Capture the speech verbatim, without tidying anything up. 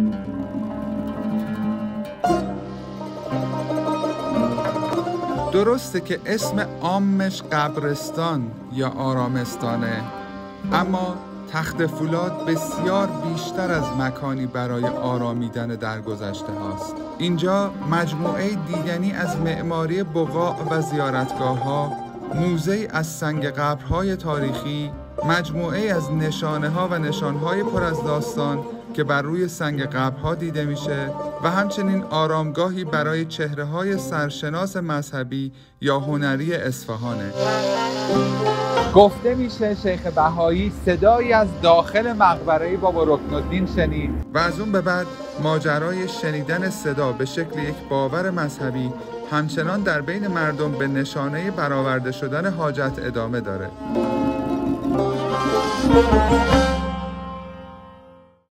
درسته که اسم عامش قبرستان یا آرامستانه، اما تخت فولاد بسیار بیشتر از مکانی برای آرامیدن درگذشته هاست. اینجا مجموعه دیدنی از معماری بقاع و زیارتگاه‌ها، موزه‌ای از سنگ قبرهای تاریخی، مجموعه از نشانه‌ها و نشانهای پر از داستان که بر روی سنگ قبرها دیده میشه و همچنین آرامگاهی برای چهره‌های سرشناس مذهبی یا هنری اصفهانه. گفته میشه شیخ بهایی صدایی از داخل مقبره بابا رکنالدین شنید و از اون به بعد ماجرای شنیدن صدا به شکل یک باور مذهبی همچنان در بین مردم به نشانه برآورده شدن حاجت ادامه داره.